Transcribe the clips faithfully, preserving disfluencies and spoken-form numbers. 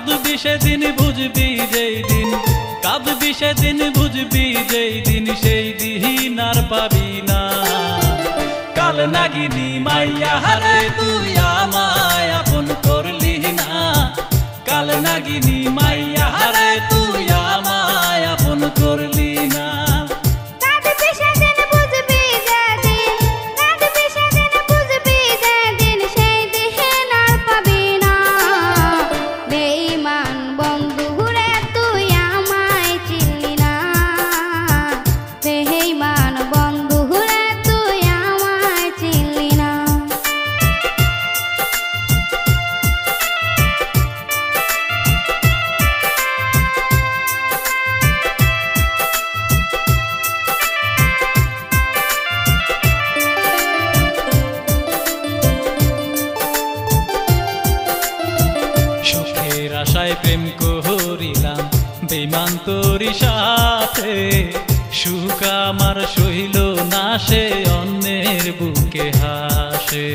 কাঁদবি সেদিন বুঝবি যেই দিন, কাঁদবি সেদিন বুঝবি যেই দিন, সেই দিন আর পাবি না। কাল নাগিনী মাইয়া হারে তুই আমায় আপন করলি না, কাল নাগিনী মাইয়া হারে তুই আমায় আপন করলি না। আশায় প্রেম করিলাম বেঈমান তোরি সাথে, সুখ আমার সইল না সে অন্যের বুকে হাসে।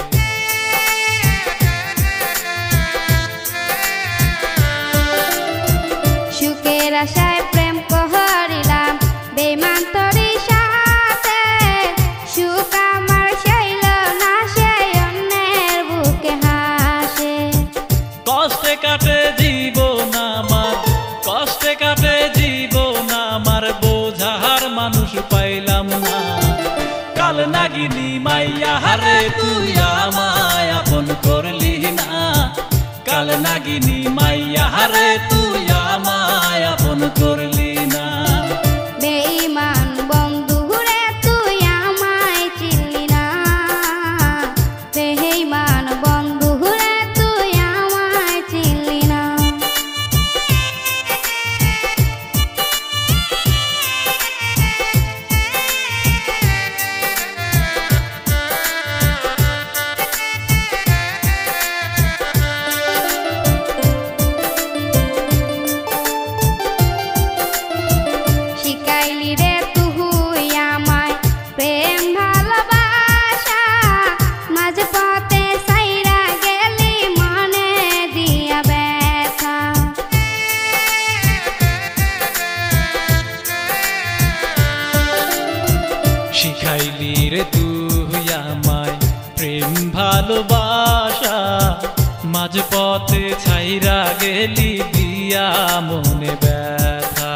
সুখের আশায় প্রেম করিলাম বেঈমান তোরি সাথে, সুখ আমার সইল না সে অন্যের বুকে হাসে। কষ্টে কাটে জীবন আমার, কষ্টে কাটে জীবন আমার, বোঝার মানুষ পাইলাম না। কাল নাগিনী মাইয়া হারে তুই আমায় আপন করলি না, কাল নাগিনী মাইয়া হারে তুই আমায় আপন করলি না। বেঈমান বন্ধু রে তুই আমায় চিনলি না, বেঈমান বন্ধু রে তুই আমায় চিনলি না। শিখাইলি রে তুই আমায় প্রেম ভালোবাসা, মাঝ পথে সাইরা গেলি মনে দিয়া ব্যথা। শিখাইলি রে তুই আমায় প্রেম ভালোবাসা, মাঝ পথে ছাইরা গেলি দিয়া মনে ব্যথা।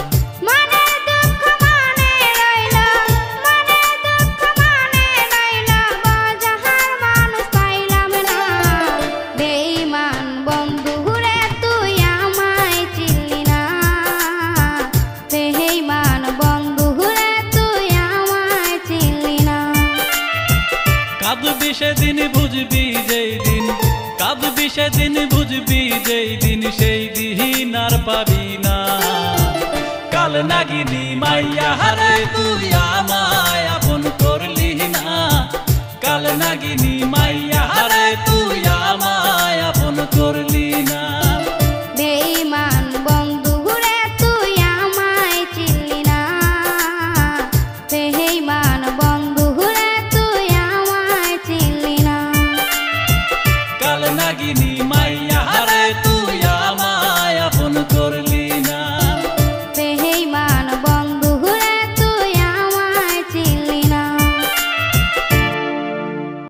কাঁদবি সেদিন বুঝবি যেই দিন, কাঁদবি সেদিন বুঝবি যেই দিন, সেই দিন আর পাবি না। কাল নাগিনী মাইয়া হারে তুই আমায় আপন করলি না, কাল নাগিনী মাইয়া হারে তুই আমায় আপন করলি না। বেঈমান বন্ধু রে তুই আমায় চিনলি না, বেঈমান বন্ধু রে তুই আমায় চিনলি না। কাল নাগিনী